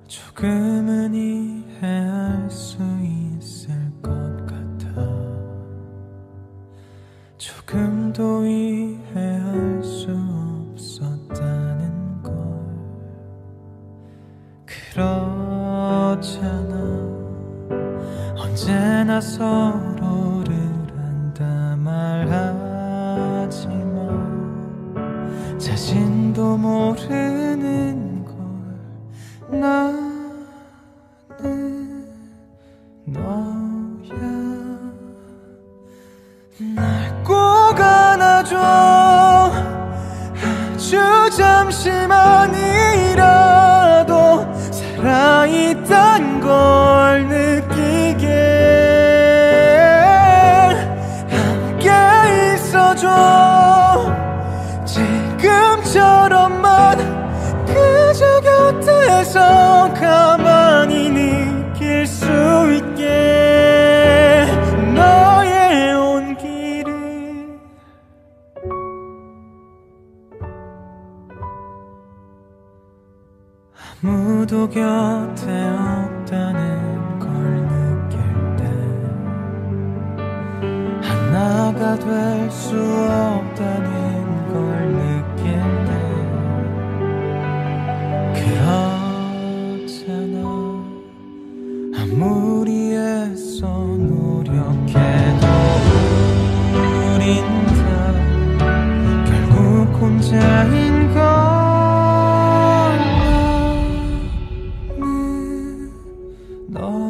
조금은 이해할 수 있을 것 같아. 조금도 이해할 수 없었다는 걸. 그렇잖아. 언제나 서로를 안다 말하지만 자신도 모르는 걸. 나는 너야. 날 꼭 안아줘. 아주 잠시만이라도 살아있단 걸 느끼게 함께 있어줘. 지금처럼만 그저 곁에서 가만히 느낄 수 있게. 너의 온기를 아무도 곁에 없다는 걸 느낄 때, 하나가 될 수 없다는 걸 느낄 때, 그렇잖아. 아무리 애써 노력해도 우린 다 결국 혼자인 걸. 나는 너